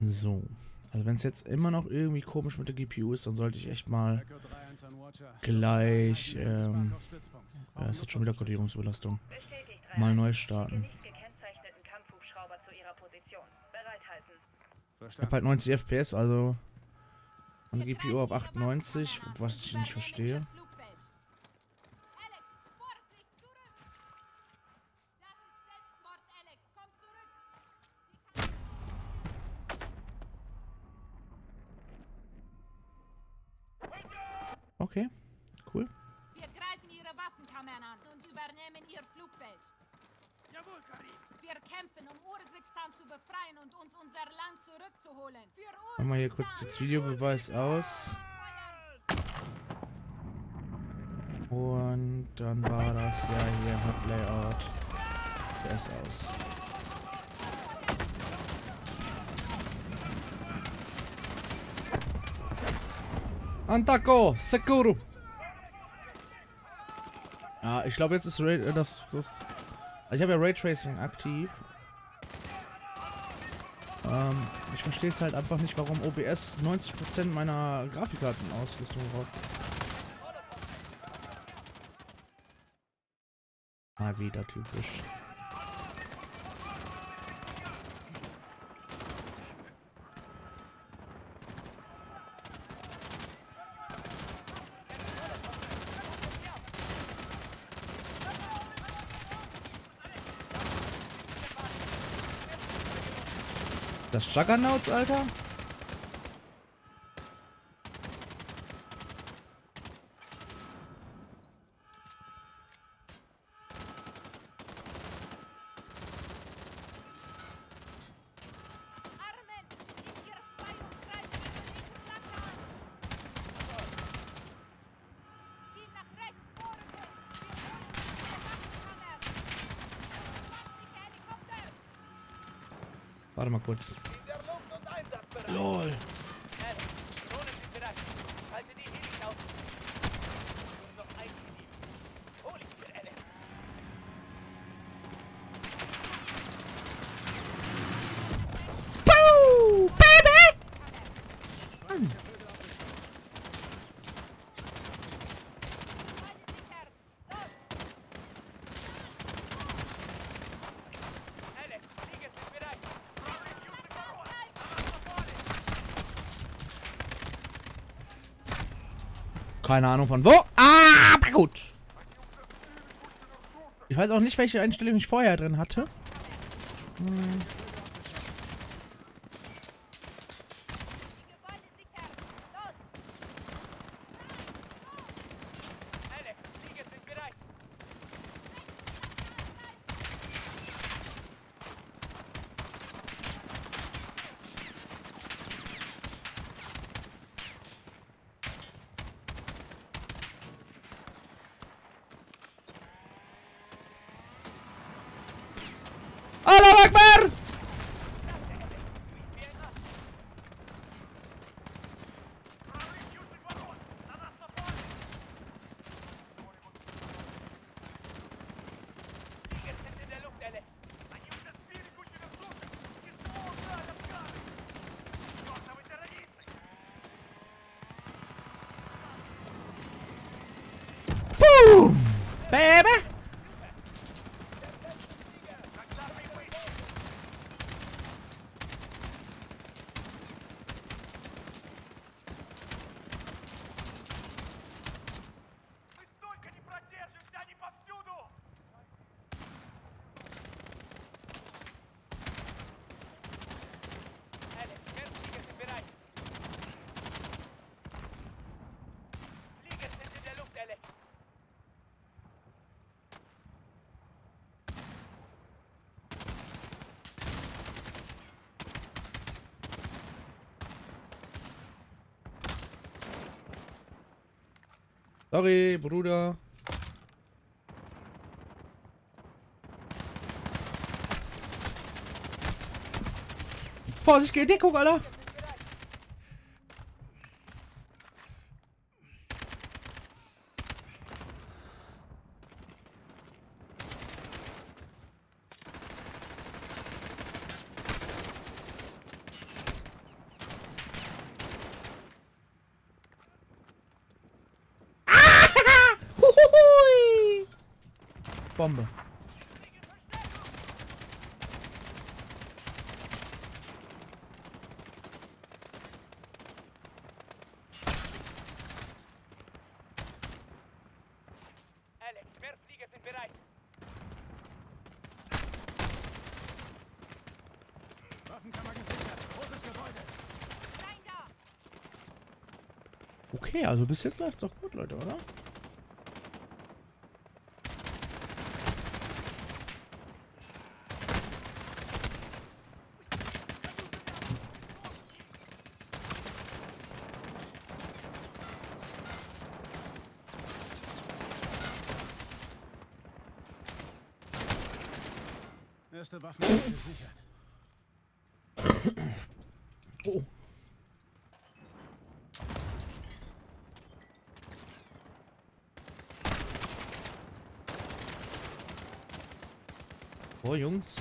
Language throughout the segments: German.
So. Also wenn es jetzt immer noch irgendwie komisch mit der GPU ist, dann sollte ich echt mal gleich, ja, es hat schon wieder Kodierungsüberlastung, mal neu starten. Ich habe halt 90 FPS, also eine GPU auf 98, was ich nicht verstehe. Okay, cool. Wir greifen ihre Waffenkammern an und übernehmen ihr Flugfeld. Jawohl, Karim. Wir kämpfen, um Urzikstan zu befreien und uns unser Land zurückzuholen. Für Machen wir hier kurz den Videobeweis aus. Und dann war das ja hier Hot Layout. Der ist aus. Antako, Sekuru. Ja, ich glaube jetzt ist also ich habe ja Raytracing aktiv. Ich verstehe es halt einfach nicht, warum OBS 90% meiner Grafikkartenausrüstung braucht. Mal wieder typisch. Das Juggernauts, Alter? Warte mal kurz. LOL. Keine Ahnung von wo. Ah, aber gut. Ich weiß auch nicht, welche Einstellung ich vorher drin hatte. Allahu Akbar! Boom! Baby! Sorry, Bruder. Vorsicht, geh Deckung, Alter. Bombe. Alex, mehr Flieger sind bereit. Waffenkammer gesichert. Rotes Gebäude. Rein da! Okay, also bis jetzt läuft's doch gut, Leute, oder? Erste Waffenkammer gesichert. Oh. Oh, Jungs.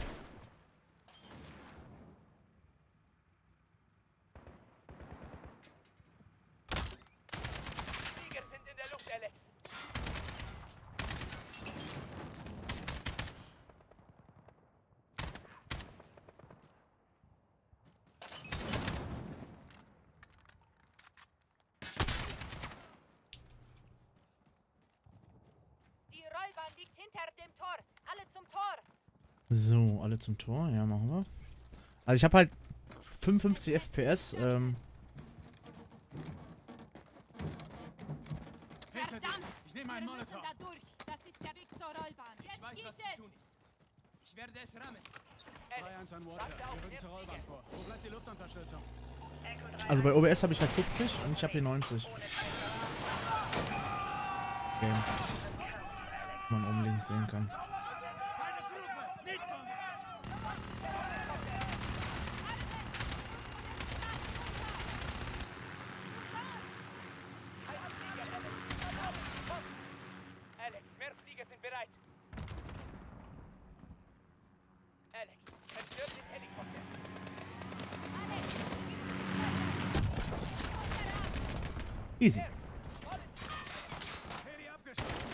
Flieger sind in der Luft, Alex. Die Rollbahn liegt hinter dem Tor. Alle zum Tor. So, alle zum Tor. Ja, machen wir. Also ich habe halt 55 FPS. Hinter dir. Verdammt! Ich nehme einen Wir müssen Molotow. da durch. Das ist der Weg zur Rollbahn. Jetzt Ich weiß, geht was zu es. tun ist. Ich werde es rammen. 3-1 an Watcher. Wir rücken zur Rollbahn vor. Wo bleibt die Luftunterstützung? Also bei OBS habe ich halt 50 und ich habe hier 90. Okay. Man oben links sehen kann. Meine Gruppe, mitkommen! Alex, mehr Flieger sind bereit. Alex, zerstört den Helikopter. Easy. Heli abgeschossen.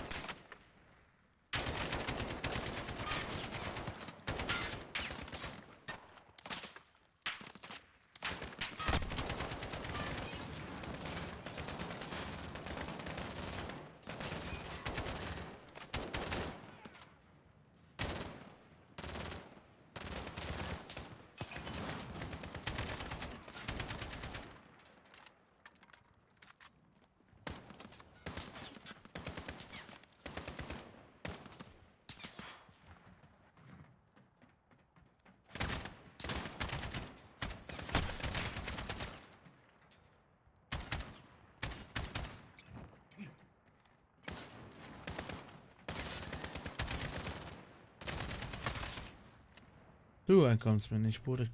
Du entkommst mir nicht, Bude.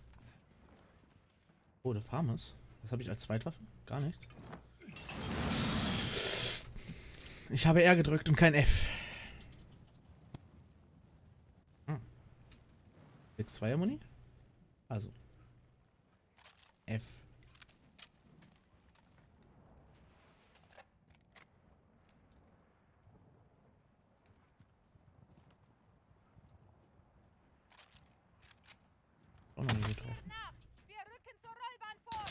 Bude Farmers? Was habe ich als Zweitwaffe? Gar nichts. Ich habe R gedrückt und kein F. 6-2er Muni? Also. F. Auch noch nie getroffen. Nach! Wir rücken zur Rollbahn vor.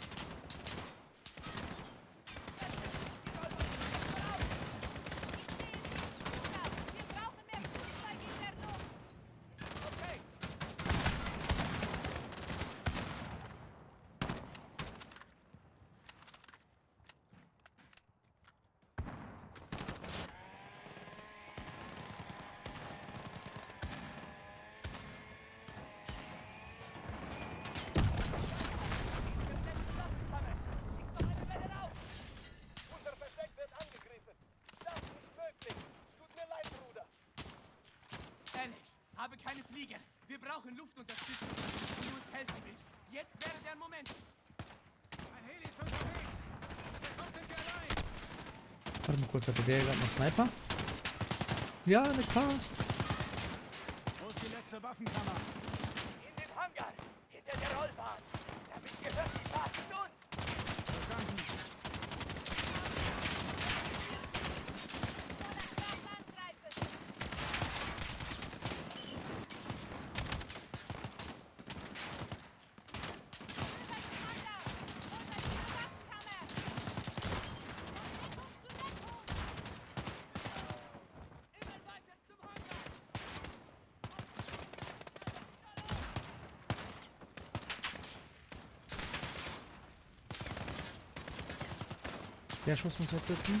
Wir brauchen mehr Flugzeuge in der Luft. Okay. Unser Versteck wird angegriffen. Das ist nicht möglich. Tut mir leid, Bruder. Alex, habe keine Flieger. Wir brauchen Luftunterstützung. Wenn du uns helfen willst. Jetzt wäre der Moment. Ein Heli ist unterwegs. Bis er kommt, sind wir allein. Warte mal kurz, hatte der gerade einen Sniper? Ja, eine Klar. Wo ist die letzte Waffenkammer? In dem Hangar. Hinter der Rollbahn. Damit gehört die Fahrt uns. Verstanden. Angreifen. Der Schuss muss jetzt sitzen.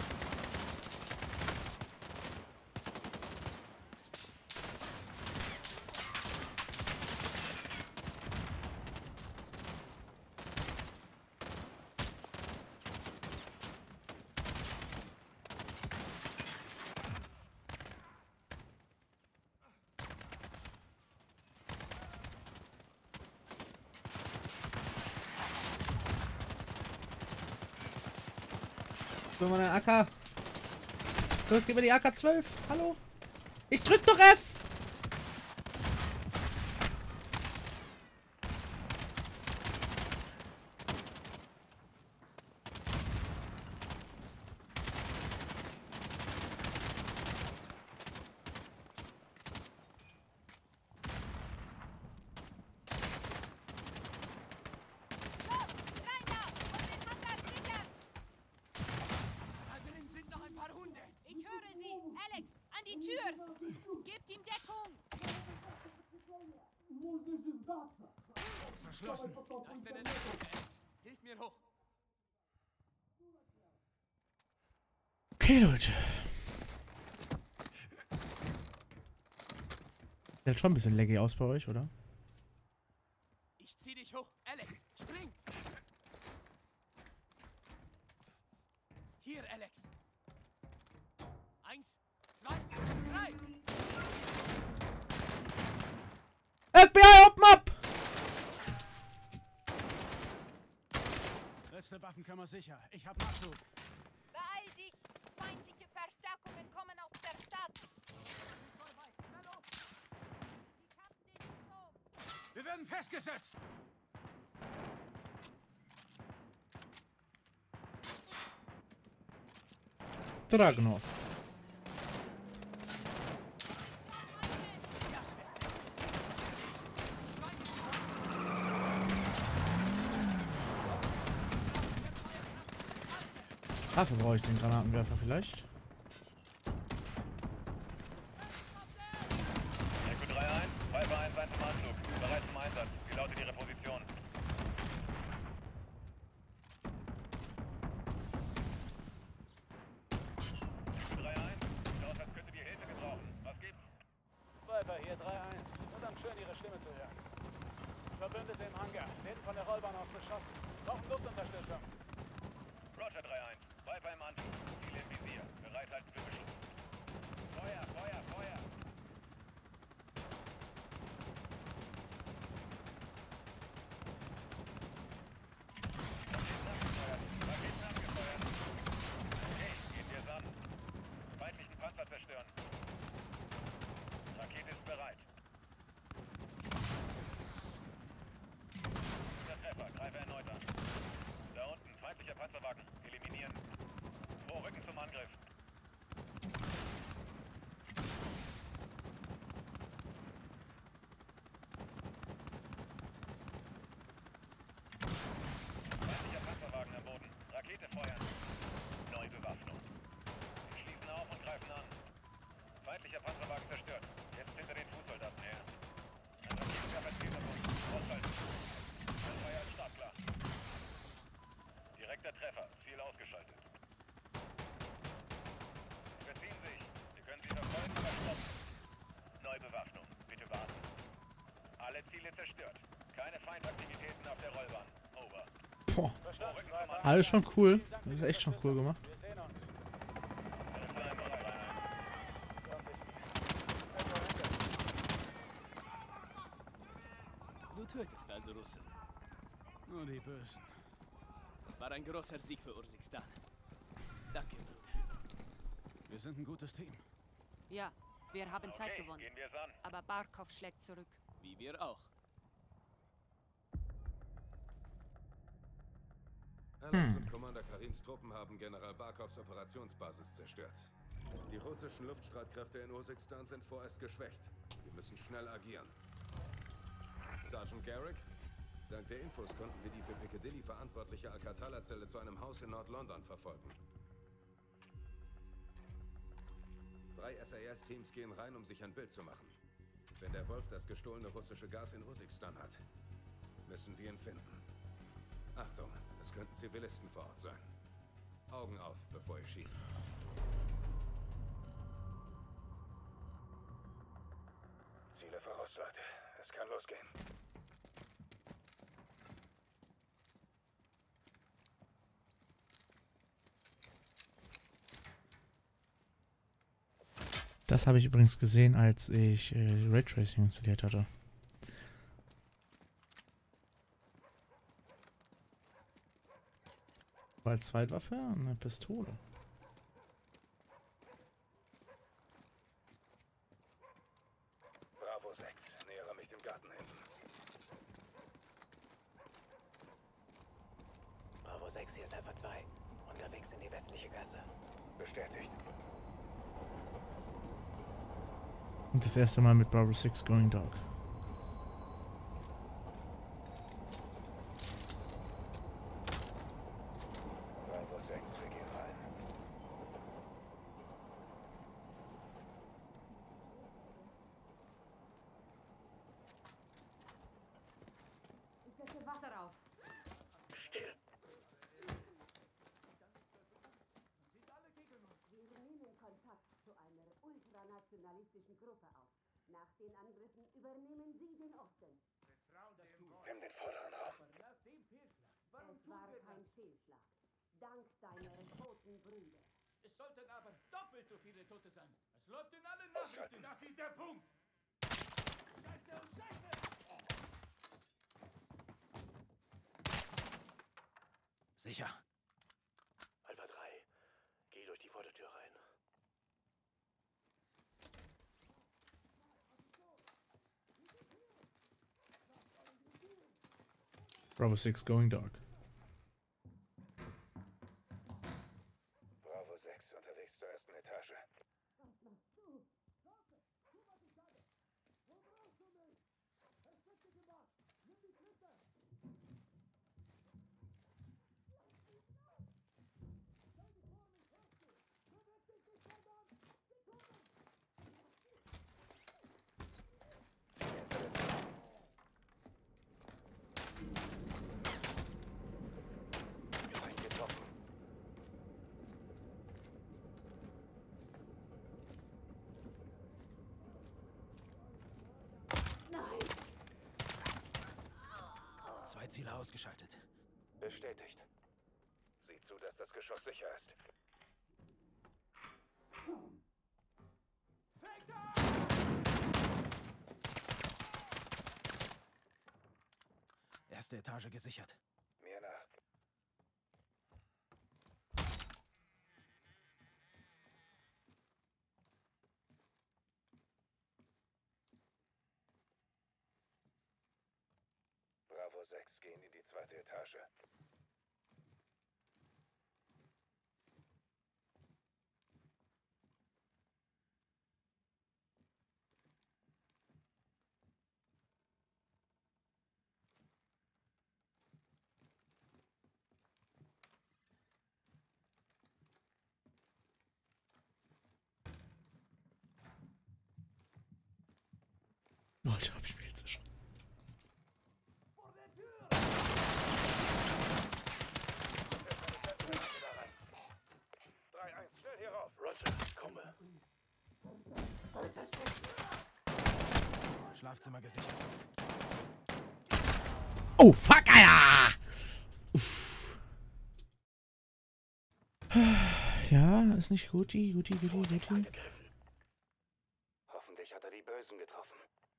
So, meine AK. Los, gib mir die AK-12. Hallo? Ich drück doch F! Rein da! Und den Hangar sichern! Da drin sind noch ein paar Hunde. Ich höre sie! Alex, an die Tür! Gebt ihm Deckung! Verschlossen. Da ist deine Deckung, Alex. Hilf mir hoch. Okay, Leute. Sieht schon ein bisschen laggy aus bei euch, oder? Ich zieh dich hoch. Alex, spring! Hier, Alex. 1, 2, 3. FBI, open up! Letzte Waffenkammer sicher. Ich hab Nachschub. Beeil dich! Feindliche Verstärkungen kommen aus der Stadt! Ich hab dich so! Wir werden festgesetzt. Dragunov. Ja, Schwester. Dafür brauche ich den Granatenwerfer vielleicht. Echo 3-1, Pfeiffer 1 zum Anflug. Bereit zum Einsatz. Wie lautet Ihre Position? Echo 3-1, sieht aus, als könntet ihr Hilfe gebrauchen. Was gibt's? Pfeiffer hier 3-1. Verdammt schön, Ihre Stimme zu hören. Verbündete im Hangar, werden von der Rollbahn aus beschossen. Brauchen Luftunterstützung. Roger 3-1, Pfeiffer im Anflug. Ziele im Visier. Bereithalten für Beschuss. Feuer, Feuer, Feuer! Raketen abgefeuert. Okay, gehen wir es an. Feindlichen Panzer zerstören. Rakete ist bereit. Der Treffer, greife erneut an. Da unten, feindlicher Panzerwagen. Eliminieren. Vorrücken zum Angriff. Feindlicher Panzerwagen am Boden. Rakete feuern. Neubewaffnung. Wir schließen auf und greifen an. Feindlicher Panzerwagen zerstört. Jetzt hinter den Fußsoldaten her. Ein Raketenwerfer zielt auf uns. Ausschalten. Feuer ist startklar. Direkter Treffer. Ziel ausgeschaltet. Verziehen sich. Wir können sie verfolgen oder stoppen. Neubewaffnung. Bitte warten. Alle Ziele zerstört. Keine Feindaktivitäten auf der Rollbahn. Over. Boah, Verstanden, Pfeiffer. alles schon cool. Das ist echt schon cool gemacht. Wir sehen uns. Alles klar, im Bereich. Du tötest also Russen. Nur die Bösen. Es war ein großer Sieg für Urzikstan. Danke, Bruder. Wir sind ein gutes Team. Ja, wir haben Zeit Okay, gewonnen. gehen wir es an. Aber Barkov schlägt zurück. Wie wir auch. Alex und Commander Karims Truppen haben General Barkovs Operationsbasis zerstört. Die russischen Luftstreitkräfte in Urzikstan sind vorerst geschwächt. Wir müssen schnell agieren. Sergeant Garrick? Dank der Infos konnten wir die für Piccadilly verantwortliche Alcatala-Zelle zu einem Haus in Nord-London verfolgen. 3 SAS-Teams gehen rein, um sich ein Bild zu machen. Wenn der Wolf das gestohlene russische Gas in Urzikstan hat, müssen wir ihn finden. Achtung, es könnten Zivilisten vor Ort sein. Augen auf, bevor ihr schießt. Ziele voraus, Leute. Es kann losgehen. Das habe ich übrigens gesehen, als ich Raytracing installiert hatte. War als Zweitwaffe eine Pistole. Bravo 6, nähere mich dem Garten hinten. Bravo 6, hier ist Alpha 2. Unterwegs in die westliche Gasse. Bestätigt. Und das erste Mal mit Bravo 6 Going Dark. Bravo 6, wir gehen rein. Ich setze Wasser auf. Still. Wir nehmen Kontakt zu einer ultranationalistischen Gruppe auf. Nach den Angriffen übernehmen Sie den Osten. Nimm den vorderen Raum. Es war kein Fehlschlag. Dank deiner toten Brüder. Es sollten aber doppelt so viele Tote sein. Es läuft in allen Nachrichten. Das ist der Punkt. Scheiße und Scheiße! Sicher. Alpha 3, geh durch die Vordertür rein. Bravo 6 Going Dark. Bravo 6, unterwegs zur ersten Etage. Feind getroffen. Zwei Ziele ausgeschaltet. Bestätigt. Sieh zu, dass das Geschoss sicher ist. Erste Etage gesichert. Mir nach. Bravo 6, gehen in die zweite Etage. Leute, hab ich mich jetzt erschrocken. 3-1, schnell hier rauf. Roger, komme. Schlafzimmer gesichert. Oh, fuck, Alter! Uff. Ja, ist nicht guti. Hoffentlich hat er die Bösen getroffen.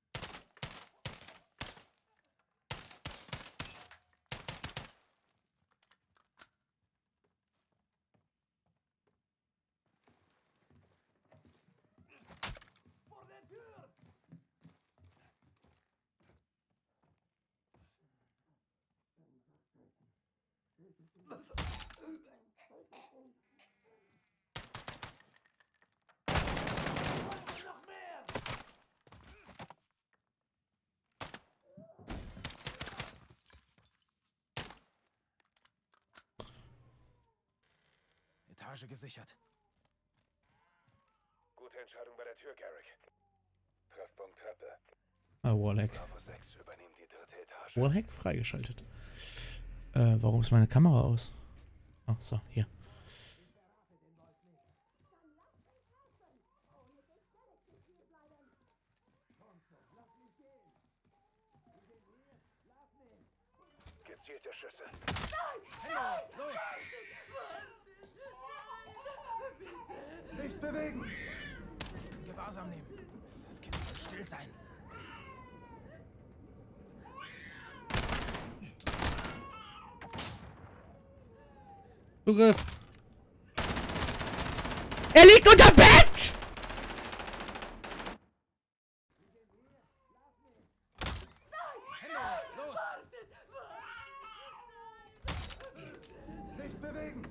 Etage gesichert. Gute Entscheidung bei der Tür, Garrick. Treffpunkt Treppe. Ah, Wallhack. Bravo 6, übernehmen die dritte Etage. Wallhack freigeschaltet. Warum ist meine Kamera aus? Ach so, hier. Los! Nicht bewegen! In Gewahrsam nehmen. Das Kind soll still sein. Zugriff. Er liegt unterm Bett! Hände hoch! Los! Nicht bewegen!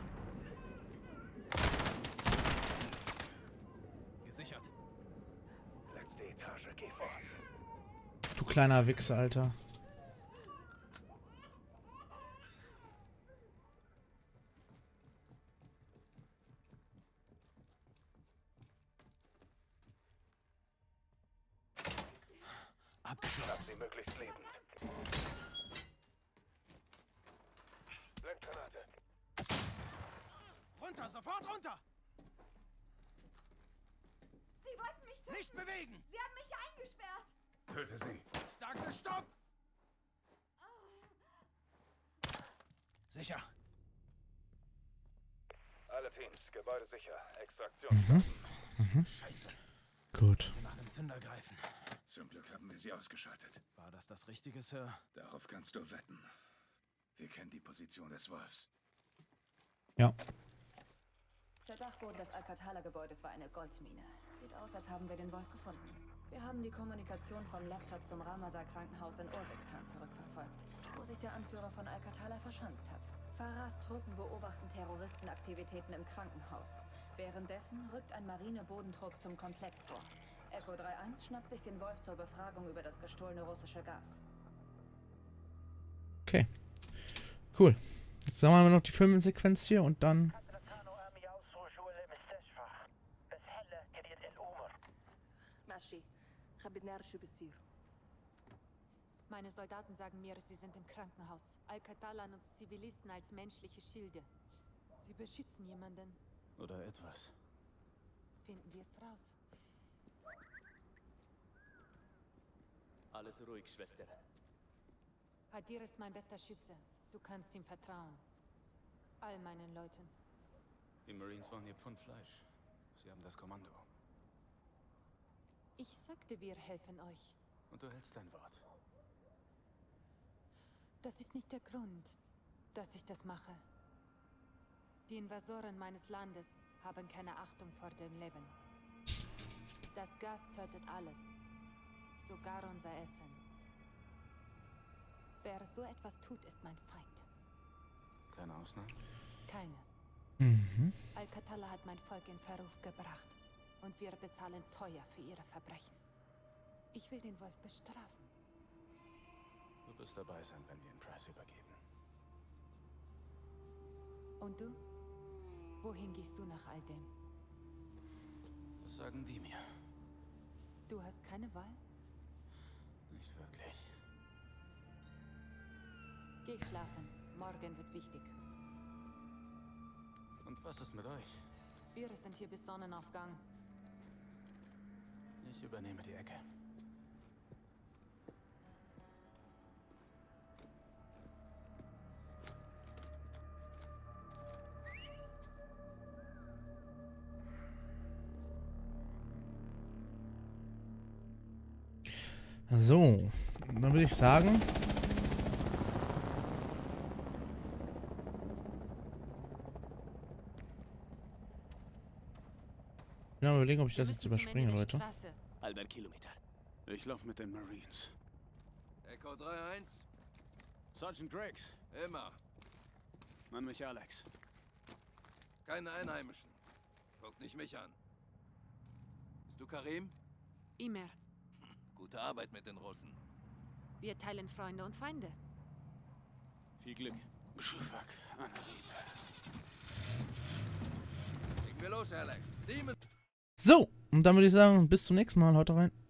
Gesichert. Letzte Etage, geh vor. Du kleiner Wichser, Alter. Abgeschlossen. Lass sie möglichst lebend. Blendgranate. Runter, sofort runter! Sie wollten mich töten. Nicht bewegen! Sie haben mich eingesperrt. Töte sie. Ich sagte Stopp! Sicher. Alle Teams, Gebäude sicher. Extraktion. Scheiße. Gut. Sollte nach dem Zünder greifen. Zum Glück haben wir sie ausgeschaltet. War das Richtige, Sir? Darauf kannst du wetten. Wir kennen die Position des Wolfs. Ja. Der Dachboden des Alcatala-Gebäudes war eine Goldmine. Sieht aus, als haben wir den Wolf gefunden. Wir haben die Kommunikation vom Laptop zum Ramazar-Krankenhaus in Urzikstan zurückverfolgt, wo sich der Anführer von Alcatala verschanzt hat. Farahs Truppen beobachten Terroristenaktivitäten im Krankenhaus. Währenddessen rückt ein Marinebodentrupp zum Komplex vor. Echo 3-1 schnappt sich den Wolf zur Befragung über das gestohlene russische Gas. Okay. Cool. Jetzt haben wir noch die Filmsequenz hier und dann... Meine Soldaten sagen mir, sie sind im Krankenhaus. Alcatala nutzt Zivilisten als menschliche Schilde. Sie beschützen jemanden. Oder etwas. Finden wir es raus. Alles ruhig, Schwester. Hadir ist mein bester Schütze. Du kannst ihm vertrauen. All meinen Leuten. Die Marines wollen ihr Pfund Fleisch. Sie haben das Kommando. Ich sagte, wir helfen euch. Und du hältst dein Wort. Das ist nicht der Grund, dass ich das mache. Die Invasoren meines Landes haben keine Achtung vor dem Leben. Das Gas tötet alles. Sogar unser Essen. Wer so etwas tut, ist mein Feind. Keine Ausnahme? Keine. Alcatala hat mein Volk in Verruf gebracht. Und wir bezahlen teuer für ihre Verbrechen. Ich will den Wolf bestrafen. Du wirst dabei sein, wenn wir ihn Price übergeben. Und du? Wohin gehst du nach all dem? Was sagen die mir? Du hast keine Wahl? Nicht wirklich. Geh schlafen. Morgen wird wichtig. Und was ist mit euch? Wir sind hier bis Sonnenaufgang. Ich übernehme die Ecke. So, dann würde ich sagen... Ich bin am Überlegen, ob ich das jetzt überspringe, Leute. Halber Kilometer. Ich laufe mit den Marines. Echo 3-1. Sergeant Driggs. Immer. Nenn mich Alex. Keine Einheimischen. Guck nicht mich an. Bist du Karim? Imer. Gute Arbeit mit den Russen. Wir teilen Freunde und Feinde. Viel Glück. Schufak, Anarib. Legen wir los, Alex. Demon. So, und dann würde ich sagen, bis zum nächsten Mal. Haut rein.